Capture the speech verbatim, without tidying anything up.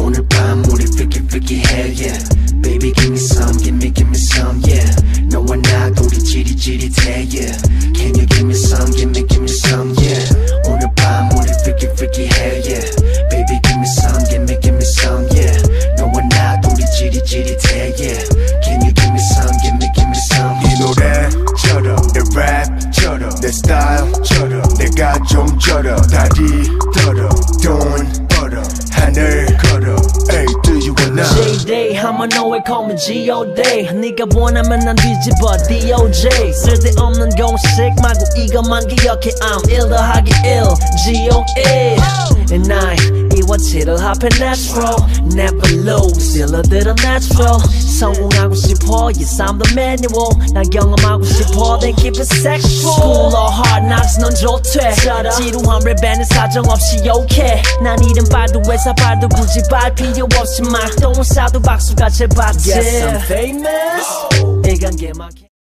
오늘 밤 우리 freaky freaky hell yeah Baby give me some give me give me some yeah 너와 나 둘이 찌릿찌릿해 yeah Can you give me some give me give me some yeah 오늘 밤 우리 freaky freaky hell yeah Baby give me some give me give me some yeah 너와 나 둘이 찌릿찌릿해 yeah Can you give me some give me give me some 이 노래처럼 내 랩처럼 내 스타일처럼 내가 좀 쩔어 다리 떨어 돈 벌어 하늘 걸어 Hey do you wanna J-Day 한번 너의 call me G O D 네가 원하면 난 뒤집어 D O J 쓸데없는 공식 말고 이것만 기억해 I'm 일 더하기 일 G O E And I 이와 칠을 합해 natural Never lose 일러들은 natural 성공하고 싶어 Yes I'm the manual 난 경험하고 싶어 Then keep it sexual School or hard knocks 넌 좋대 지루한 랩에는 사정없이 욕해 난 이름 발도 회사 발도 굳이 발 필요 없이 막 똥을 싸도 박수가 제일 받지 Yes I'm famous 이건 게막